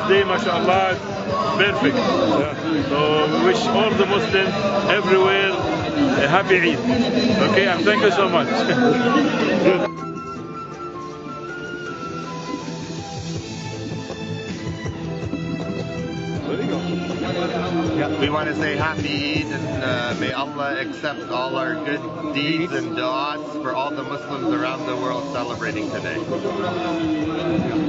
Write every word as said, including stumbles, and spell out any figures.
day, mashallah, perfect. Yeah. So we wish all the Muslims everywhere a happy Eid. Okay, and thank you so much. We want to say happy Eid, and uh, may Allah accept all our good deeds and du'as for all the Muslims around the world celebrating today.